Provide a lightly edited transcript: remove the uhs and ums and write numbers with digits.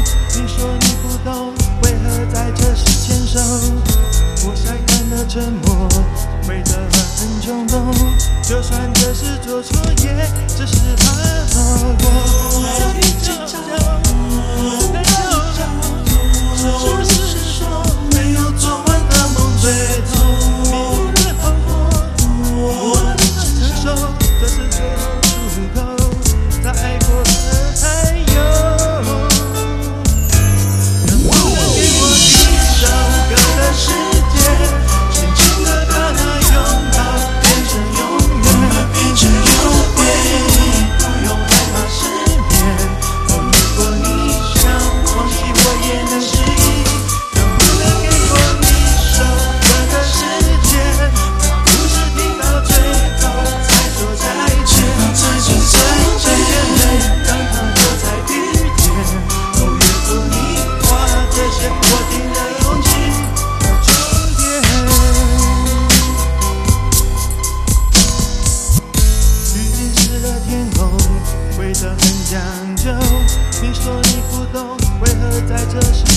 你说你不懂，为何在这时牵手？我晒干了沉默，会得很冲动。就算这是做错，也只是怕错过。我一直找，在找，是不是说没有做完的梦最痛？迷了后果，我能承受，这是最后出口。再爱过的还有，能不能给我一首歌的时间？轻轻地把那拥抱变成永远，变成永远，不用害怕失眠。哦，如果你想忘记我也能适应，能不能给我一首歌的时间？让故事听到最后才说再见，才说再见。让它多再遇见，哦，越过你画的线，我定了勇气到终点。雨淋湿了天空，灰得很讲究。你说你不懂，为何在这时